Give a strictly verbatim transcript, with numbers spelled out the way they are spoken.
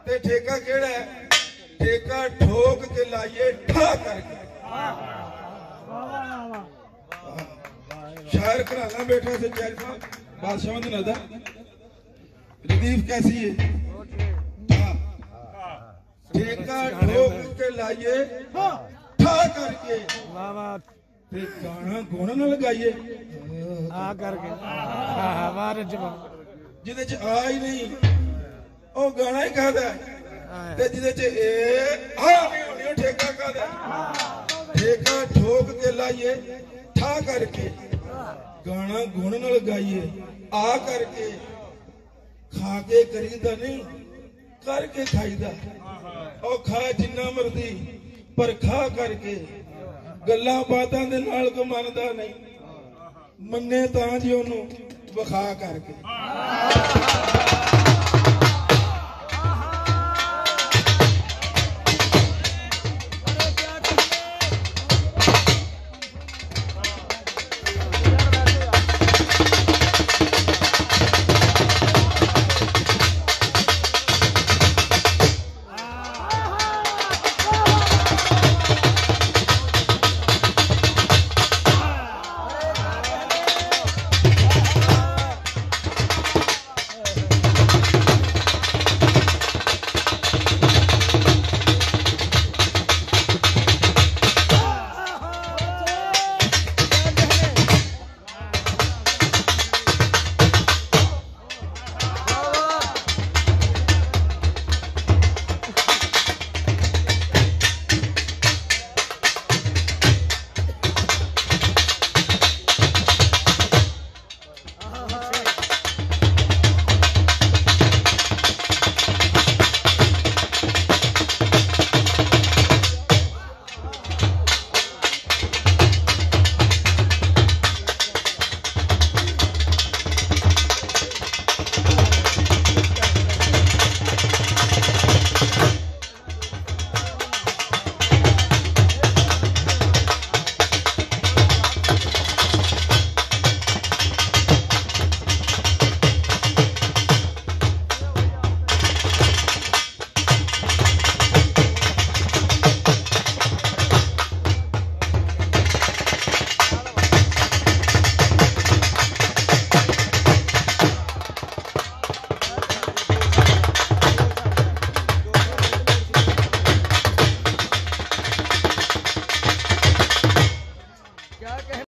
ते ठेका केड़ा है? ठेका ठोक के लाइए ठा करके। शायर घराना बैठा से चार साहब बादशाह ने नदा रदीफ कैसी है? ठेका ठोक के लाइए ठा करके ते गाना गोना ना लगाइए आ करके हमारे जवाब जिदे च आ ही नहीं ओ गाना ही कहदा ते जिदे च ए आ नहीं होनी ठेका कहदा। ठेका ठोक के लाइए ठा करके गाना गुण न लगाइए आ करके खा के करीदा नहीं करके खाईदा और खा जिन्ना मर्जी पर खा करके गल्लां बातां दे नाल को मनदा नहीं मन्ने तां जी ओनू विखा करके।